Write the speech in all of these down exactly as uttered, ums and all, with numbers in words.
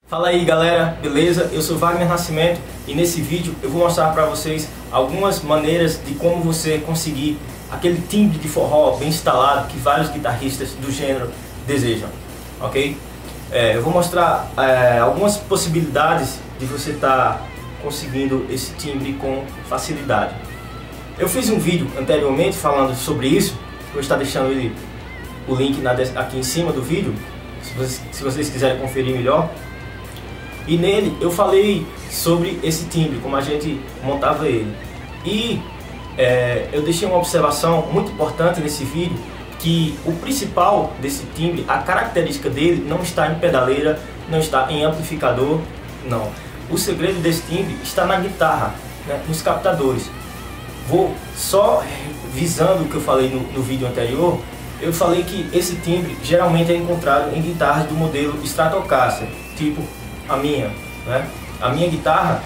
Fala aí galera, beleza? Eu sou Wagner Nascimento e nesse vídeo eu vou mostrar para vocês algumas maneiras de como você conseguir aquele timbre de forró bem instalado que vários guitarristas do gênero desejam, ok? É, eu vou mostrar é, algumas possibilidades de você estar tá conseguindo esse timbre com facilidade. Eu fiz um vídeo anteriormente falando sobre isso, vou estar deixando ele, o link na, aqui em cima do vídeo, se vocês, se vocês quiserem conferir melhor. E nele eu falei sobre esse timbre, como a gente montava ele. E é, eu deixei uma observação muito importante nesse vídeo, que o principal desse timbre, a característica dele não está em pedaleira, não está em amplificador, não. O segredo desse timbre está na guitarra, né, nos captadores. Vou só visando o que eu falei no, no vídeo anterior. Eu falei que esse timbre geralmente é encontrado em guitarras do modelo Stratocaster, tipo a minha, né? A minha guitarra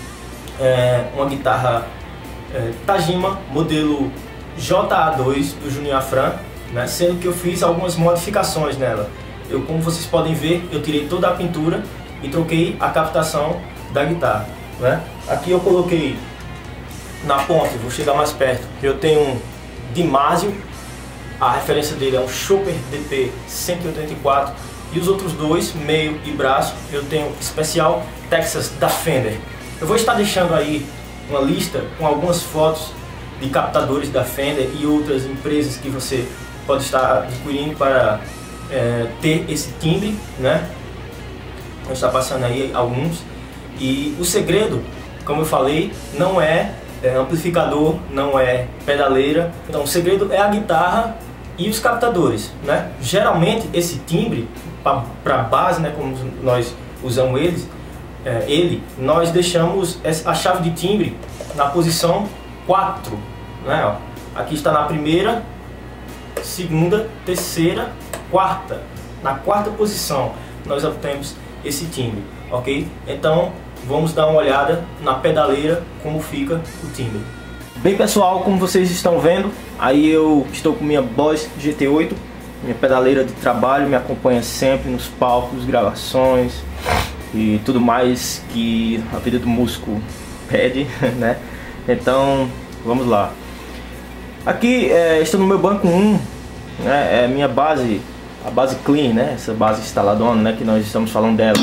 é uma guitarra é, Tajima, modelo J A dois do Junior Afran, né? Sendo que eu fiz algumas modificações nela. Eu, como vocês podem ver, eu tirei toda a pintura e troquei a captação da guitarra, né? Aqui eu coloquei na ponta, vou chegar mais perto, eu tenho um Dimasio, a referência dele é um Chopper D P cento e oitenta e quatro. E os outros dois, meio e braço, eu tenho especial Texas da Fender. Eu vou estar deixando aí uma lista com algumas fotos de captadores da Fender e outras empresas que você pode estar adquirindo para é, ter esse timbre, né? Vou estar passando aí alguns. E o segredo, como eu falei, não é, é amplificador, não é pedaleira. Então o segredo é a guitarra e os captadores, né? Geralmente esse timbre para base, né, como nós usamos eles, é, ele, nós deixamos a chave de timbre na posição quatro, né, ó. Aqui está na primeira, segunda, terceira, quarta. Na quarta posição nós obtemos esse timbre, ok? Então vamos dar uma olhada na pedaleira como fica o timbre. Bem pessoal, como vocês estão vendo, aí eu estou com minha Boss G T oito, minha pedaleira de trabalho, me acompanha sempre nos palcos, gravações e tudo mais que a vida do músico pede, né? Então vamos lá. Aqui é, estou no meu banco um, né? É a minha base, a base clean, né? Essa base instaladona, né? Que nós estamos falando dela.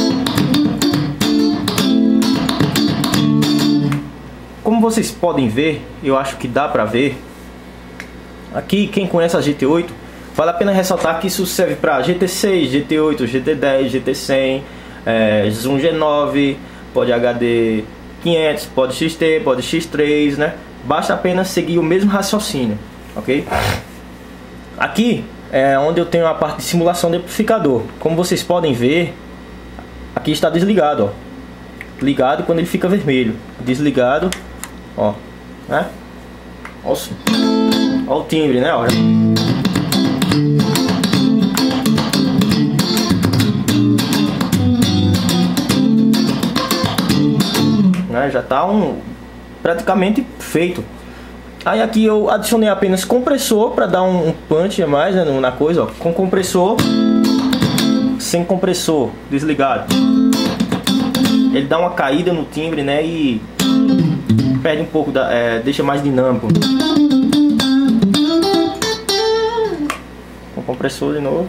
Como vocês podem ver, eu acho que dá pra ver. Aqui, quem conhece a G T oito, vale a pena ressaltar que isso serve para G T seis, G T oito, G T dez, G T cem, é, Zoom G nove, pode H D quinhentos, pode X T, pode X três, né? Basta apenas seguir o mesmo raciocínio, ok? Aqui é onde eu tenho a parte de simulação de amplificador. Como vocês podem ver, aqui está desligado, ó. Ligado quando ele fica vermelho, desligado, ó, né? Ó, ó o timbre, né? Ó. Né? Já está um, praticamente feito. Aí aqui eu adicionei apenas compressor para dar um, um punch a mais, né, na coisa, ó. Com compressor, sem compressor, desligado. Ele dá uma caída no timbre, né, e perde um pouco da, é, deixa mais dinâmico. Com compressor de novo.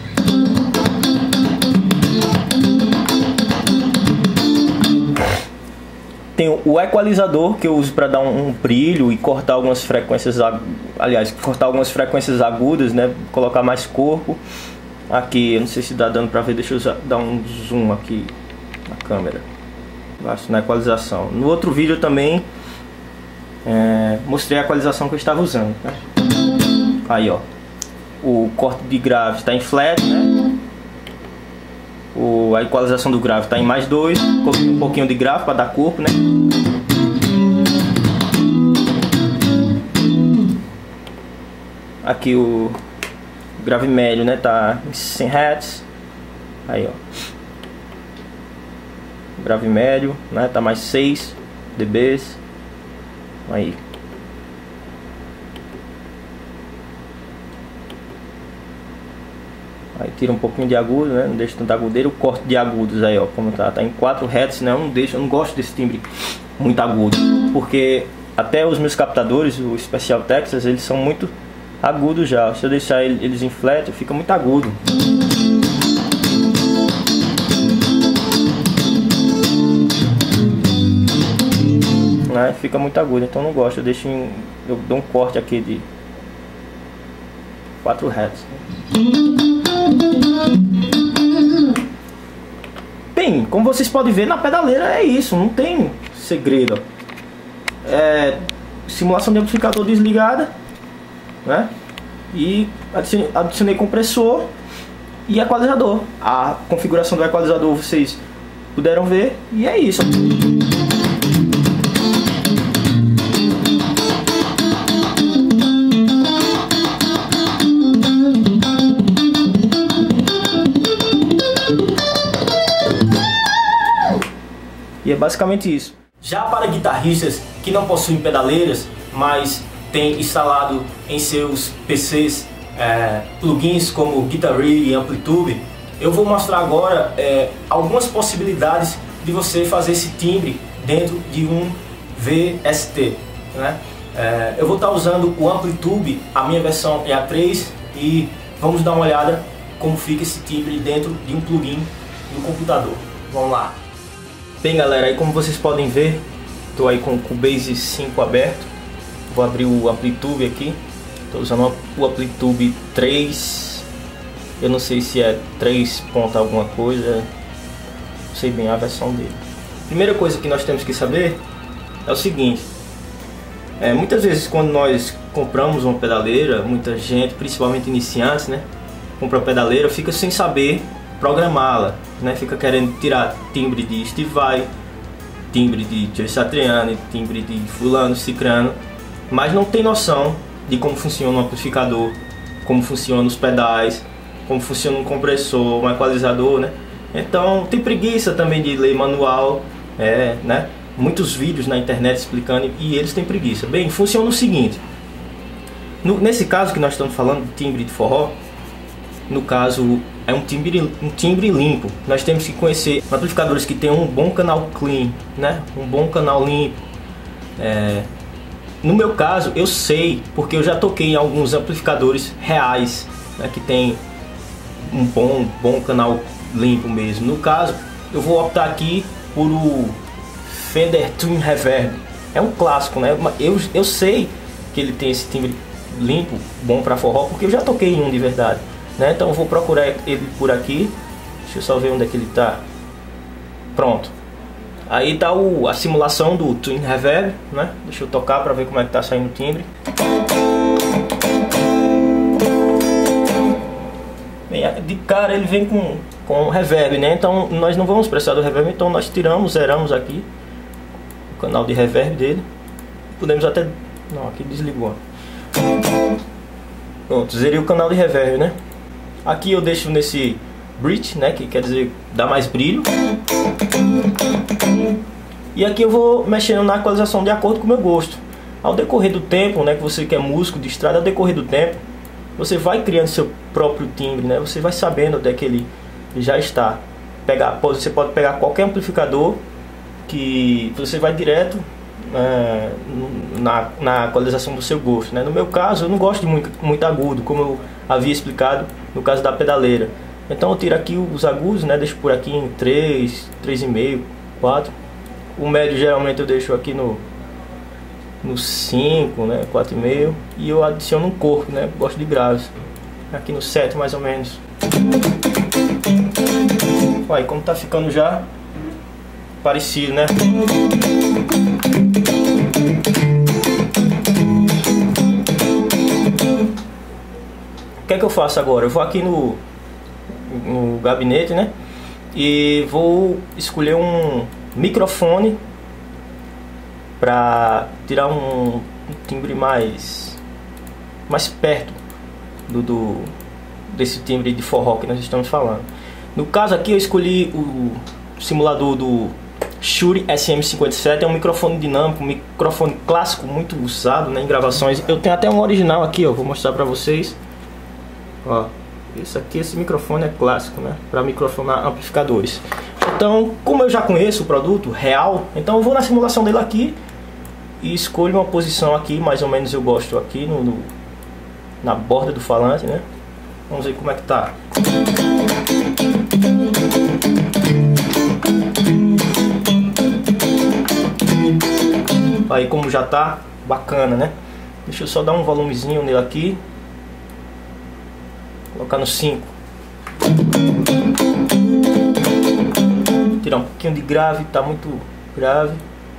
Tem o equalizador que eu uso para dar um, um brilho e cortar algumas frequências, aliás, cortar algumas frequências agudas, né, colocar mais corpo. Aqui, eu não sei se dá dando para ver, deixa eu dar um zoom aqui na câmera. Baixo na equalização. No outro vídeo também é, mostrei a equalização que eu estava usando, né? Aí, ó, o corte de grave está em flat, né? O, a equalização do grave está em mais dois. Coloquei um pouquinho de grave para dar corpo, né? Aqui o grave médio, né? Tá em cem hertz. Aí, ó, grave médio, né? Tá mais seis decibéis. Aí. Aí tira um pouquinho de agudo, né? Não deixa tanto agudeiro. O corte de agudos aí, ó, como tá, tá em quatro hertz, né? Eu não deixo, eu não gosto desse timbre muito agudo, porque até os meus captadores, o Special Texas, eles são muito agudos já. Se eu deixar eles em flat, fica muito agudo. Né? Fica muito agudo, então eu não gosto. Eu deixo em, eu dou um corte aqui de quatro hertz. Bem, como vocês podem ver, na pedaleira é isso, não tem segredo. É, simulação de amplificador desligada, né? E adicionei, adicionei compressor e equalizador. A configuração do equalizador vocês puderam ver, e é isso. E é basicamente isso. Já para guitarristas que não possuem pedaleiras, mas têm instalado em seus P Cs é, plugins como Guitar Rig e Amplitube, eu vou mostrar agora é, algumas possibilidades de você fazer esse timbre dentro de um V S T, né? É, eu vou estar usando o Amplitube, a minha versão é a três, e vamos dar uma olhada como fica esse timbre dentro de um plugin do computador. Vamos lá. Bem, galera, aí como vocês podem ver, estou aí com o Cubase cinco aberto. Vou abrir o Amplitube aqui. Estou usando o Amplitube três. Eu não sei se é três ponto alguma coisa, não sei bem a versão dele. Primeira coisa que nós temos que saber é o seguinte: é, muitas vezes quando nós compramos uma pedaleira, muita gente, principalmente iniciantes, né, compra a pedaleira, fica sem saber programá-la, né? Fica querendo tirar timbre de Steve Vai, timbre de Joe Satriani, timbre de fulano, cicrano, mas não tem noção de como funciona um amplificador, como funcionam os pedais, como funciona um compressor, um equalizador, né? Então tem preguiça também de ler manual, é, né? Muitos vídeos na internet explicando e eles têm preguiça. Bem, funciona o seguinte: no, nesse caso que nós estamos falando de timbre de forró, no caso é um timbre, um timbre limpo. Nós temos que conhecer amplificadores que tenham um bom canal clean, né? Um bom canal limpo. É, no meu caso, eu sei, porque eu já toquei em alguns amplificadores reais, né, que tem um bom, bom canal limpo mesmo. No caso, eu vou optar aqui por o Fender Twin Reverb. É um clássico, né? Eu, eu sei que ele tem esse timbre limpo, bom para forró, porque eu já toquei em um de verdade. Né? Então eu vou procurar ele por aqui. Deixa eu só ver onde é que ele está. Pronto. Aí está a simulação do Twin Reverb, né? Deixa eu tocar para ver como é que está saindo o timbre. Bem, de cara ele vem com, com reverb, né? Então nós não vamos precisar do reverb, então nós tiramos, zeramos aqui o canal de reverb dele. Podemos até... Não, aqui desligou. Pronto, zerei o canal de reverb, né? Aqui eu deixo nesse bridge, né, que quer dizer dar mais brilho. E aqui eu vou mexendo na equalização de acordo com o meu gosto. Ao decorrer do tempo, né, que você que é músico de estrada, ao decorrer do tempo, você vai criando seu próprio timbre, né? Você vai sabendo onde é que ele já está. Pegar, você pode pegar qualquer amplificador que você vai direto é, na, na equalização do seu gosto, né? No meu caso, eu não gosto de muito, muito agudo, como eu havia explicado no caso da pedaleira. Então eu tiro aqui os agudos, né? Deixo por aqui em três, três e meio, quatro. O médio geralmente eu deixo aqui no no cinco, né? quatro e meio. E eu adiciono um corpo, né? Gosto de graves. Aqui no sete mais ou menos. Olha, como tá ficando já parecido, né? O que é que eu faço agora? Eu vou aqui no, no gabinete, né? E vou escolher um microfone para tirar um, um timbre mais mais perto do, do desse timbre de forró que nós estamos falando. No caso aqui eu escolhi o simulador do Shure S M cinquenta e sete. É um microfone dinâmico, um microfone clássico, muito usado, né, em gravações. Eu tenho até um original aqui, ó, vou mostrar para vocês. Ó, Esse aqui, esse microfone é clássico, né? Para microfonar amplificadores. Então, como eu já conheço o produto real, então eu vou na simulação dele aqui e escolho uma posição aqui, mais ou menos eu gosto aqui no, no na borda do falante, né? Vamos ver como é que tá. Aí como já tá bacana, né? Deixa eu só dar um volumezinho nele aqui. Colocar no cinco. Tirar um pouquinho de grave, tá muito grave.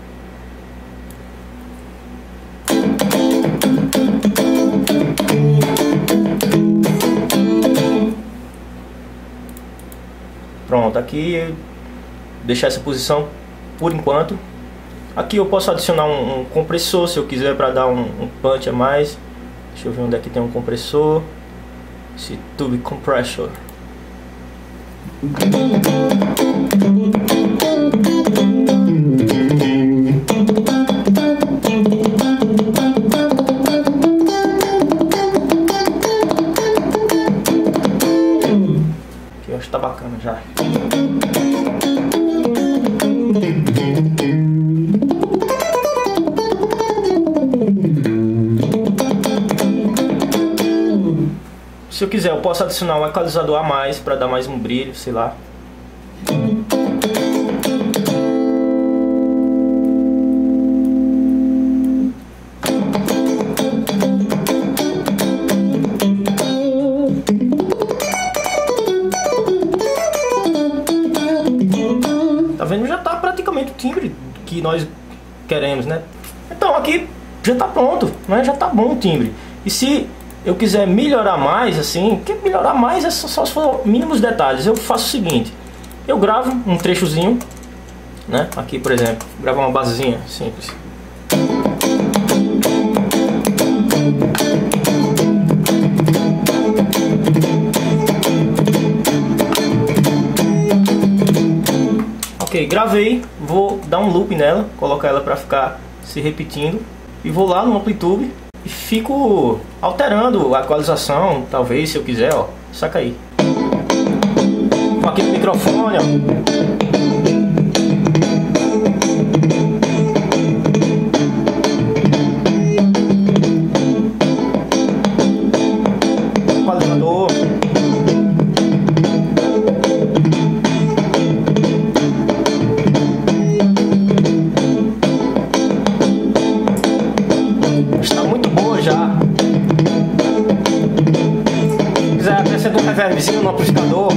Pronto, aqui deixar essa posição por enquanto. Aqui eu posso adicionar um, um compressor se eu quiser, para dar um, um punch a mais. Deixa eu ver onde é que tem um compressor. Esse tube compressor. Aqui eu acho que tá bacana já. Se eu quiser, eu posso adicionar um equalizador a mais para dar mais um brilho, sei lá. Tá vendo? Já tá praticamente o timbre que nós queremos, né? Então aqui já tá pronto, né? Já tá bom o timbre. E se eu quiser melhorar mais, assim, que melhorar mais é só, só se for mínimos detalhes. Eu faço o seguinte: eu gravo um trechozinho, né? Aqui, por exemplo, gravar uma basezinha simples. Ok, gravei, vou dar um loop nela, colocar ela para ficar se repetindo e vou lá no Amplitude e fico alterando a equalização, talvez, se eu quiser, ó, saca aí. Aqui no microfone, ó. Equalizador. Está muito boa já. Se quiser acrescentar um reverbzinho no amplificador.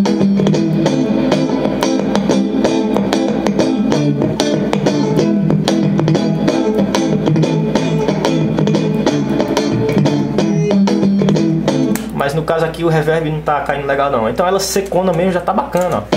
Mas no caso aqui o reverb não tá caindo legal não. Então ela secona mesmo, já tá bacana, ó.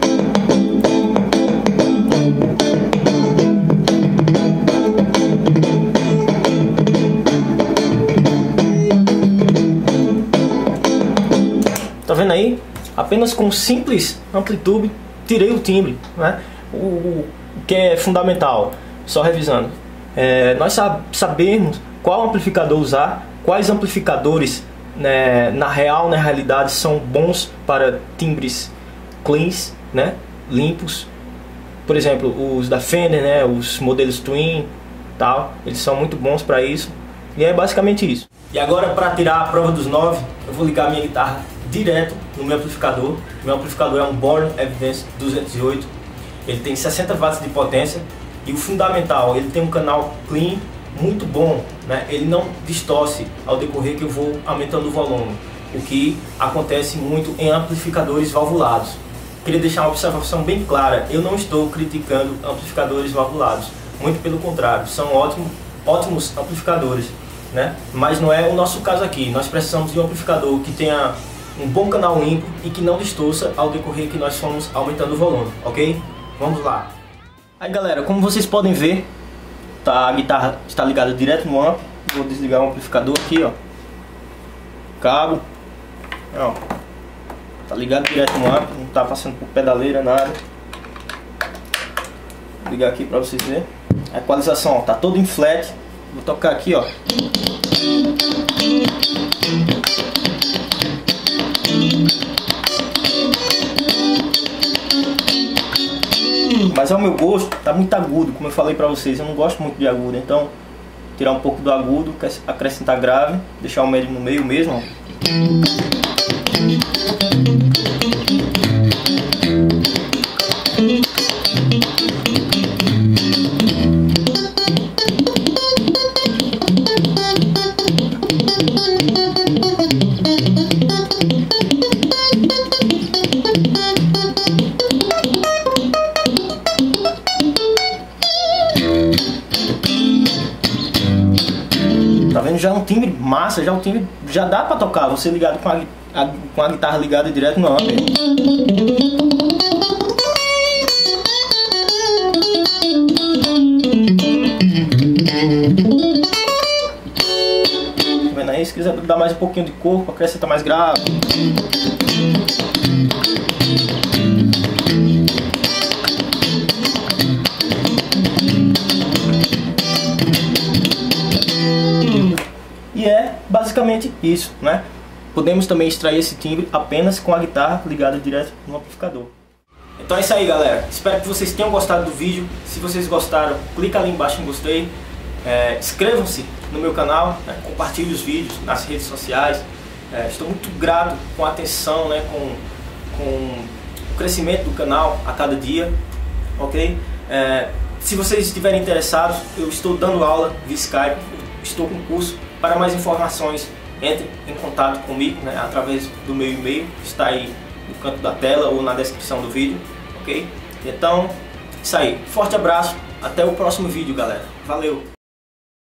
Tá vendo aí? Apenas com simples Amplitude tirei o timbre, né? O, o que é fundamental, só revisando, é, nós sab sabemos qual amplificador usar, quais amplificadores, né, na real, na realidade, são bons para timbres cleans, né, limpos. Por exemplo, os da Fender, né, os modelos Twin, tal, eles são muito bons para isso. E é basicamente isso. E agora, para tirar a prova dos nove, eu vou ligar minha guitarra direto no meu amplificador. Meu amplificador é um Born Evidence duzentos e oito. Ele tem sessenta watts de potência e o fundamental, ele tem um canal clean muito bom, né? Ele não distorce ao decorrer que eu vou aumentando o volume, o que acontece muito em amplificadores valvulados. Queria deixar uma observação bem clara: eu não estou criticando amplificadores valvulados, muito pelo contrário, são ótimos, ótimos amplificadores, né? Mas não é o nosso caso aqui. Nós precisamos de um amplificador que tenha um bom canal limpo e que não distorça ao decorrer que nós formos aumentando o volume, ok? Vamos lá. Aí galera, como vocês podem ver, tá, a guitarra está ligada direto no amp. Vou desligar o amplificador aqui, ó. Cabo, ó, tá ligado direto no amp, não tá passando por pedaleira, nada. Vou ligar aqui pra vocês verem. A equalização, ó, tá todo em flat. Vou tocar aqui, ó. Mas ao meu gosto, tá muito agudo, como eu falei pra vocês, eu não gosto muito de agudo, então tirar um pouco do agudo, acrescentar grave, deixar o médio no meio mesmo, ó. Tá vendo? Já é um timbre massa, já é um timbre, já dá pra tocar, você ligado com a, a, com a guitarra ligada direto no amp. Tá vendo aí? Se quiser dar mais um pouquinho de corpo, acrescenta mais grave. E é basicamente isso, né? Podemos também extrair esse timbre apenas com a guitarra ligada direto no amplificador. Então é isso aí, galera. Espero que vocês tenham gostado do vídeo. Se vocês gostaram, clica ali embaixo em gostei. É, inscrevam-se no meu canal, né? Compartilhe os vídeos nas redes sociais. É, estou muito grato com a atenção, né? com, com o crescimento do canal a cada dia. Ok? É, se vocês estiverem interessados, eu estou dando aula via Skype. Estou com curso. Para mais informações, entre em contato comigo, né, através do meu e-mail, que está aí no canto da tela ou na descrição do vídeo, ok? Então, isso aí. Forte abraço, até o próximo vídeo, galera. Valeu!